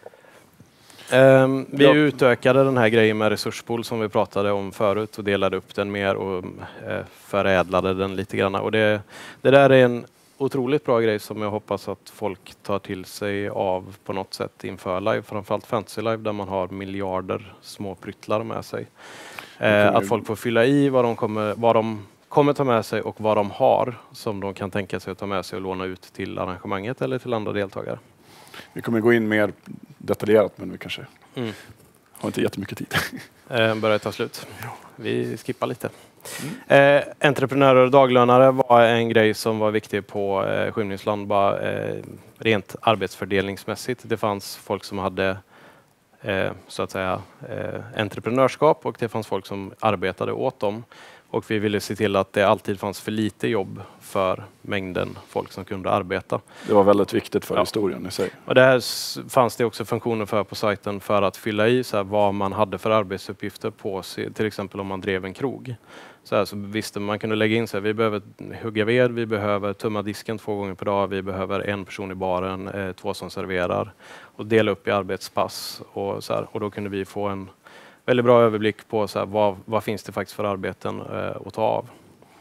Um, vi ja. utökade den här grejen med resurspool som vi pratade om förut och delade upp den mer och uh, förädlade den lite grann. Och det, det där är en otroligt bra grej som jag hoppas att folk tar till sig av på något sätt inför live, framförallt Fantasy Live där man har miljarder små pryttlar med sig. Uh, att folk får fylla i vad de kommer, vad de kommer ta med sig och vad de har som de kan tänka sig att ta med sig och låna ut till arrangemanget eller till andra deltagare. Vi kommer gå in mer detaljerat, men vi kanske mm. har inte jättemycket tid. Eh, börjar ta slut. Vi skippar lite. Mm. Eh, entreprenörer och daglönare var en grej som var viktig på eh, Skymningsland, bara eh, rent arbetsfördelningsmässigt. Det fanns folk som hade eh, så att säga eh, entreprenörskap och det fanns folk som arbetade åt dem. Och vi ville se till att det alltid fanns för lite jobb för mängden folk som kunde arbeta. Det var väldigt viktigt för ja. historien i sig. Och där fanns det också funktioner för på sajten för att fylla i så här, vad man hade för arbetsuppgifter på sig. Till exempel om man drev en krog. Så, här, så visste man, man kunde lägga in sig. Vi behöver hugga ved, vi behöver tumma disken två gånger per dag. Vi behöver en person i baren, eh, två som serverar. Och dela upp i arbetspass. Och, så här, och då kunde vi få en väldigt bra överblick på så här, vad, vad finns det faktiskt för arbeten eh, att ta av.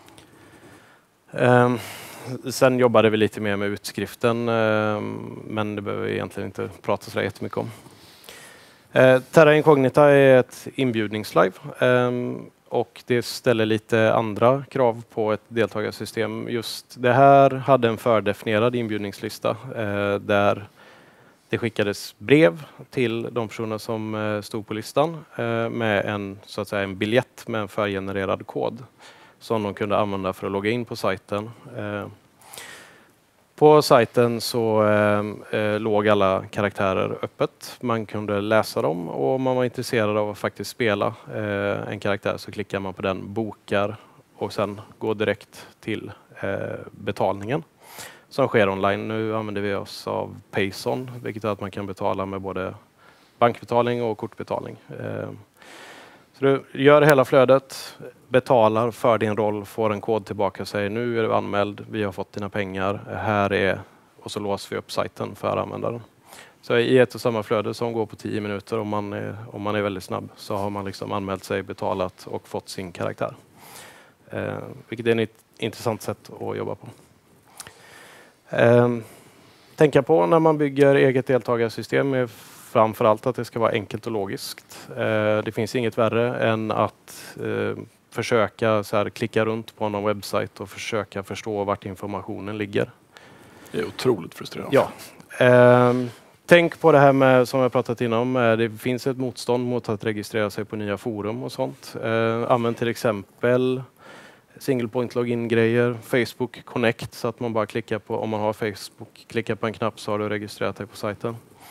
Um, sen jobbade vi lite mer med utskriften, um, men det behöver vi egentligen inte prata så jättemycket om. Uh, Terra Incognita är ett inbjudningslive um, och det ställer lite andra krav på ett deltagarsystem. Just det här hade en fördefinierad inbjudningslista uh, där det skickades brev till de personer som eh, stod på listan eh, med en, så att säga, en biljett med en förgenererad kod som de kunde använda för att logga in på sajten. Eh, på sajten så eh, eh, låg alla karaktärer öppet. Man kunde läsa dem och om man var intresserad av att faktiskt spela eh, en karaktär så klickar man på den, bokar och sen går direkt till eh, betalningen som sker online. Nu använder vi oss av Payson, vilket är att man kan betala med både bankbetalning och kortbetalning. Så du gör hela flödet, betalar för din roll, får en kod tillbaka och säger nu är du anmäld, vi har fått dina pengar, här är, och så låser vi upp sajten för användaren. Så i ett och samma flöde som går på tio minuter, om man är, om man är väldigt snabb, så har man liksom anmält sig, betalat och fått sin karaktär. Eh, vilket är ett intressant sätt att jobba på. Eh, tänka på när man bygger eget deltagarsystem är framförallt att det ska vara enkelt och logiskt. Eh, det finns inget värre än att eh, försöka så här, klicka runt på någon webbsajt och försöka förstå vart informationen ligger. Det är otroligt frustrerande. Ja. Eh, tänk på det här med, som jag pratat innan, det finns ett motstånd mot att registrera sig på nya forum och sånt. Eh, använd till exempel single point login-grejer, Facebook Connect, så att man bara klickar på, om man har Facebook, klickar på en knapp så har du registrerat dig på sajten.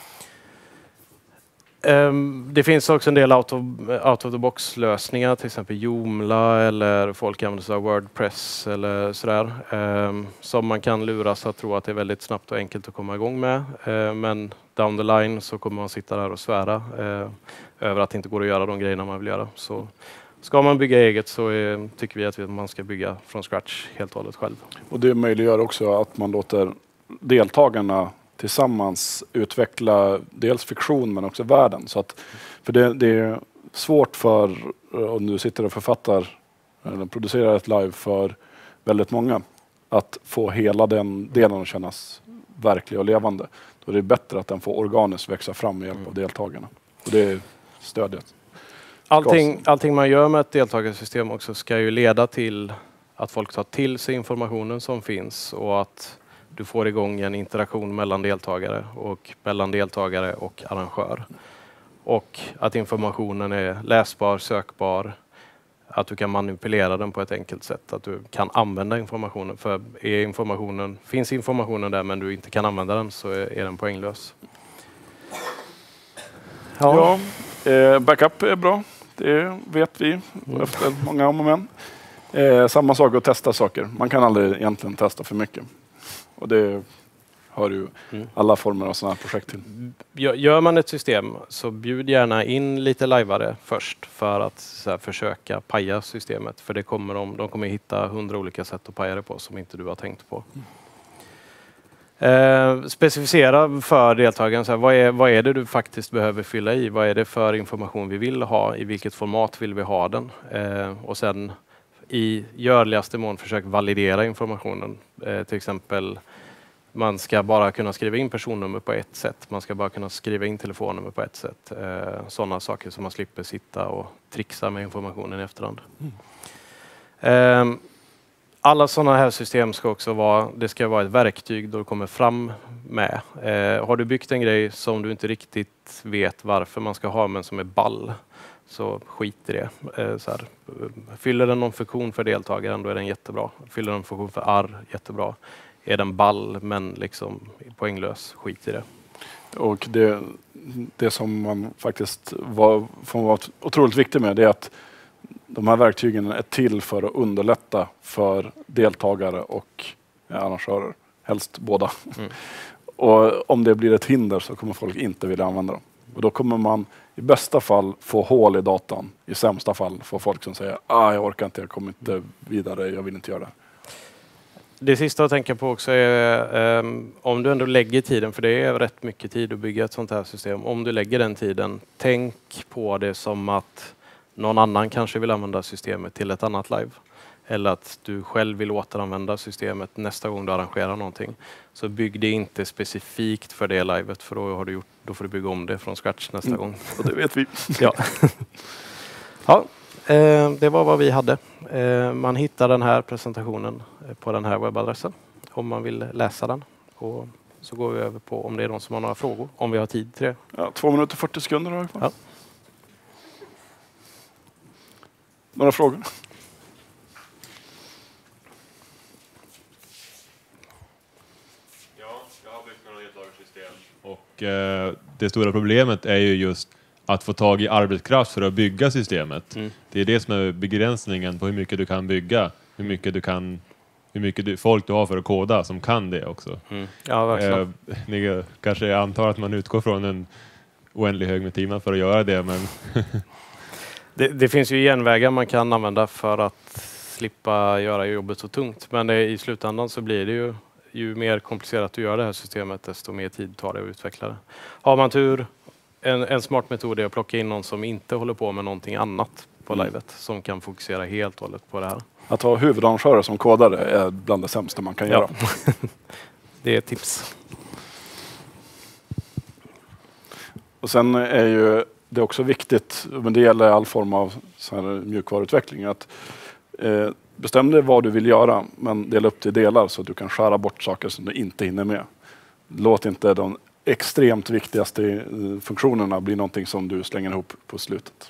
Um, det finns också en del out of, out of the box-lösningar, till exempel Joomla eller folk använder sig av WordPress eller sådär, um, som man kan luras att tro att det är väldigt snabbt och enkelt att komma igång med. Uh, men down the line så kommer man sitta där och svära uh, över att det inte går att göra de grejerna man vill göra. Så ska man bygga eget så är, tycker vi att man ska bygga från scratch helt och hållet själv. Och det möjliggör också att man låter deltagarna tillsammans utveckla dels fiktion men också världen. Så att, för det, det är svårt för, om du sitter och författar eller producerar ett live för väldigt många, att få hela den delen att kännas verklig och levande. Då är det bättre att den får organiskt växa fram med hjälp mm. av deltagarna. Och det är stödet. Allting, allting man gör med ett deltagarsystem också ska ju leda till att folk tar till sig informationen som finns och att du får igång en interaktion mellan deltagare och mellan deltagare och arrangör. Och att informationen är läsbar, sökbar, att du kan manipulera den på ett enkelt sätt, att du kan använda informationen. För är informationen, finns informationen där men du inte kan använda den så är, är den poänglös. Ja, ja eh, backup är bra. Det vet vi mm. efter många om och men. Eh, samma sak att testa saker. Man kan aldrig egentligen testa för mycket. Och det har ju mm. alla former av sådana här projekt till. Gör man ett system så bjud gärna in lite lajvare först för att så här, försöka paja systemet. För det kommer de, de kommer hitta hundra olika sätt att paja det på som inte du har tänkt på. Mm. Eh, specificera för deltagaren så här, vad, är, vad är det du faktiskt behöver fylla i? Vad är det för information vi vill ha? I vilket format vill vi ha den? Eh, och sen i görligaste mån försök validera informationen. Eh, till exempel man ska bara kunna skriva in personnummer på ett sätt. Man ska bara kunna skriva in telefonnummer på ett sätt. Eh, sådana saker som man slipper sitta och trixa med informationen i efterhand. Mm. Eh, alla sådana här system ska också vara, det ska vara ett verktyg då du kommer fram med. Eh, har du byggt en grej som du inte riktigt vet varför man ska ha men som är ball, så skit i det. Eh, så här, fyller den någon funktion för deltagaren, då är den jättebra. Fyller den en funktion för A R, jättebra. Är den ball men liksom poänglös, skit i det. Och det, det som man faktiskt var, får vara otroligt viktigt med, det är att de här verktygen är till för att underlätta för deltagare och ja, arrangörer. Helst båda. Mm. Och om det blir ett hinder så kommer folk inte vilja använda dem. Och då kommer man i bästa fall få hål i datan. I sämsta fall få folk som säger ah, jag orkar inte, jag kommer inte vidare, jag vill inte göra det. Det sista att tänka på också är um, om du ändå lägger tiden, för det är rätt mycket tid att bygga ett sånt här system. Om du lägger den tiden, tänk på det som att någon annan kanske vill använda systemet till ett annat live. Eller att du själv vill återanvända systemet nästa gång du arrangerar någonting. Så bygg det inte specifikt för det livet, för då, har du gjort, då får du bygga om det från scratch nästa mm. gång. Och det vet vi. Ja. Ja, eh, det var vad vi hade. Eh, man hittar den här presentationen på den här webbadressen om man vill läsa den. Och så går vi över på om det är någon som har några frågor, om vi har tid till det. Ja, två minuter och fyrtio sekunder har vi kvar. Ja. Några frågor? Ja, jag har byggt några deltagarsystem. Och eh, det stora problemet är ju just att få tag i arbetskraft för att bygga systemet. Mm. Det är det som är begränsningen på hur mycket du kan bygga. Hur mycket du kan, hur mycket du, folk du har för att koda som kan det också. Mm. Ja, verkligen. Eh, ni kanske antar att man utgår från en oändlig hög med timmar för att göra det, men... Det, det finns ju genvägar man kan använda för att slippa göra jobbet så tungt. Men det, i slutändan så blir det ju, ju mer komplicerat du gör det här systemet, desto mer tid tar det att utveckla det. Har man tur, en, en smart metod är att plocka in någon som inte håller på med någonting annat på mm. livet, som kan fokusera helt och hållet på det här. Att ha huvudarrangörer som kodare är bland det sämsta man kan ja. göra. Det är ett tips. Och sen är ju det är också viktigt, men det gäller all form av så här mjukvaruutveckling, att eh, bestäm dig vad du vill göra, men dela upp det i delar så att du kan skära bort saker som du inte hinner med. Låt inte de extremt viktigaste eh, funktionerna bli någonting som du slänger ihop på slutet.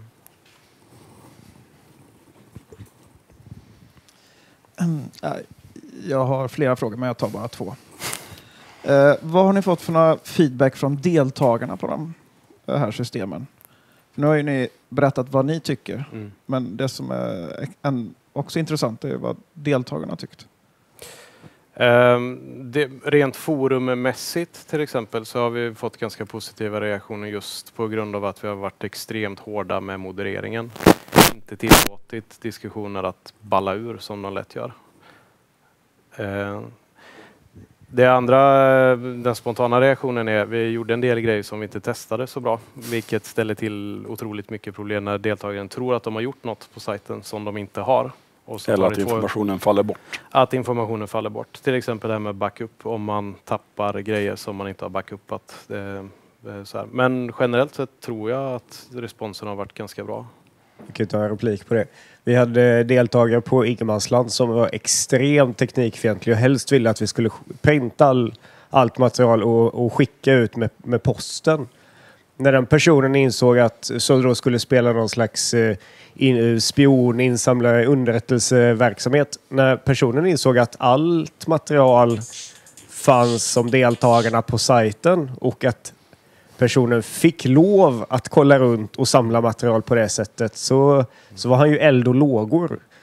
Jag har flera frågor, men jag tar bara två. Eh, vad har ni fått för några feedback från deltagarna på de här systemen? För nu har ju ni berättat vad ni tycker, mm. men det som är en, också intressant är vad deltagarna tyckt. Um, det, rent forummässigt till exempel så har vi fått ganska positiva reaktioner just på grund av att vi har varit extremt hårda med modereringen. Inte tillåtit diskussioner att balla ur som de lätt gör. Uh, Det andra, den spontana reaktionen är vi gjorde en del grejer som vi inte testade så bra, vilket ställer till otroligt mycket problem när deltagaren tror att de har gjort något på sajten som de inte har. Och så eller att informationen faller bort. Att informationen faller bort. Till exempel det här med backup, om man tappar grejer som man inte har backupat. Det, det så här. Men generellt sett tror jag att responsen har varit ganska bra. Jag kan ta en replik på det. Vi hade deltagare på Ingenmansland som var extremt teknikfientliga och helst ville att vi skulle printa all, allt material och, och skicka ut med, med posten. När den personen insåg att så då skulle spela någon slags eh, in, spion, insamlare, underrättelseverksamhet. När personen insåg att allt material fanns som deltagarna på sajten och att personen fick lov att kolla runt och samla material på det sättet, så, så var han ju eld och lågor.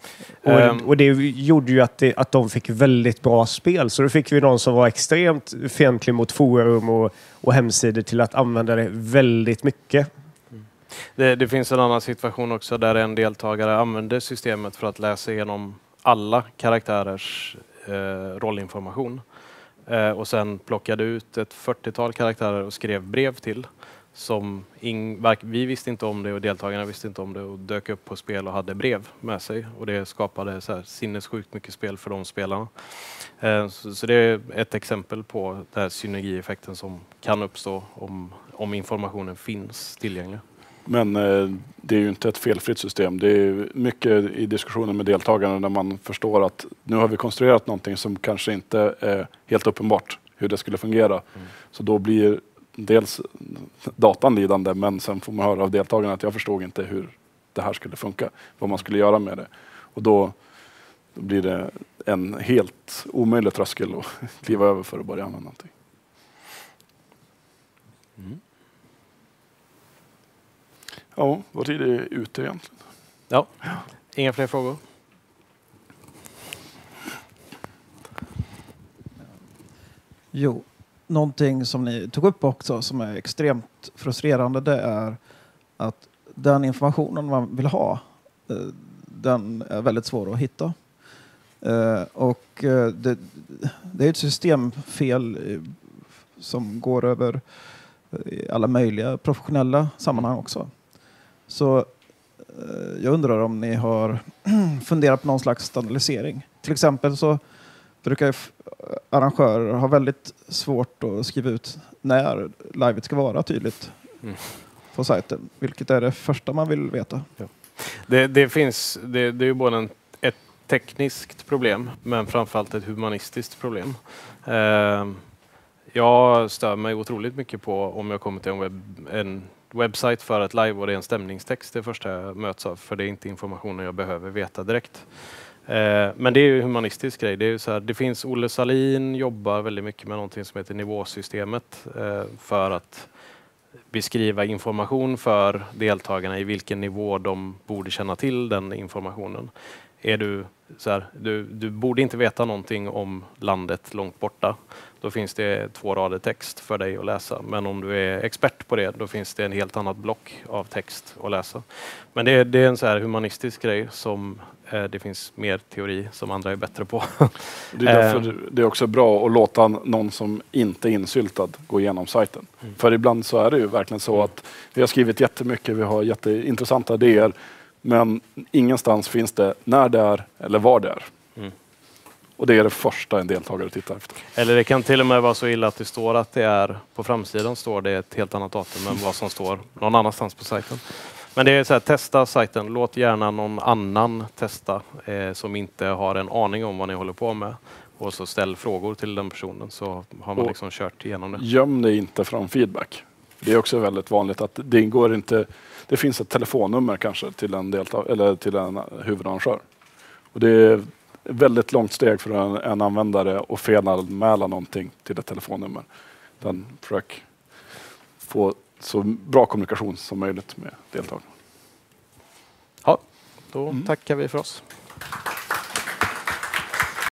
Och, Ehm. och det gjorde ju att, det, att de fick väldigt bra spel. Så då fick vi någon som var extremt fientlig mot forum och, och hemsidor till att använda det väldigt mycket. Det, det finns en annan situation också där en deltagare använder systemet för att läsa igenom alla karaktärers eh, rollinformation. Eh, och sen plockade ut ett fyrtiotal karaktärer och skrev brev till. Som ing, vi visste inte om det och deltagarna visste inte om det och dök upp på spel och hade brev med sig. Och det skapade så här sinnessjukt mycket spel för de spelarna. Eh, så, så det är ett exempel på den här synergieffekten som kan uppstå om, om informationen finns tillgänglig. Men eh, det är ju inte ett felfritt system. Det är mycket i diskussionen med deltagarna när man förstår att nu har vi konstruerat någonting som kanske inte är helt uppenbart hur det skulle fungera. Mm. Så då blir dels datan lidande, men sen får man höra av deltagarna att jag förstod inte hur det här skulle funka, vad man skulle göra med det. Och då, då blir det en helt omöjlig tröskel att kliva över för att börja använda någonting. Mm. Ja, vad är det ute egentligen? Ja, inga fler frågor? Jo, någonting som ni tog upp också som är extremt frustrerande, det är att den informationen man vill ha, den är väldigt svår att hitta. Och det, det är ett systemfel som går över alla möjliga professionella sammanhang också. Så jag undrar om ni har funderat på någon slags standardisering. Till exempel så brukar f- arrangörer ha väldigt svårt att skriva ut när livet ska vara tydligt mm. på sajten. Vilket är det första man vill veta. Ja. Det, det finns, det, det är ju både en, ett tekniskt problem men framförallt ett humanistiskt problem. Eh, jag stör mig otroligt mycket på om jag kommer till en, webb, en webbsite för ett live och det är en stämningstext det första jag möts av, för det är inte informationen jag behöver veta direkt. Eh, men det är ju en humanistisk grej. Det är ju så här, det finns Olle Salin jobbar väldigt mycket med någonting som heter nivåsystemet eh, för att beskriva information för deltagarna i vilken nivå de borde känna till den informationen. Är du så här, du, du borde inte veta någonting om landet långt borta. Då finns det två rader text för dig att läsa. Men om du är expert på det, då finns det en helt annat block av text att läsa. Men det är, det är en så här humanistisk grej som eh, det finns mer teori som andra är bättre på. Det är därför det är också bra att låta någon som inte är insyltad gå igenom sajten. Mm. För ibland så är det ju verkligen så att vi har skrivit jättemycket, vi har jätteintressanta idéer. Men ingenstans finns det när det är eller var det är. Mm. Och det är det första en deltagare tittar efter. Eller det kan till och med vara så illa att det står att det är på framsidan står det ett helt annat datum än vad som står någon annanstans på sajten. Men det är så här, testa sajten. Låt gärna någon annan testa eh, som inte har en aning om vad ni håller på med. Och så ställ frågor till den personen så har man och liksom kört igenom det. Göm dig inte från feedback. Det är också väldigt vanligt att det går inte. Det finns ett telefonnummer kanske till en deltag- eller till en huvudarrangör. Och det är ett väldigt långt steg för en, en användare att felanmäla någonting till ett telefonnummer. Den försök få så bra kommunikation som möjligt med deltagarna. Ja, då mm. tackar vi för oss.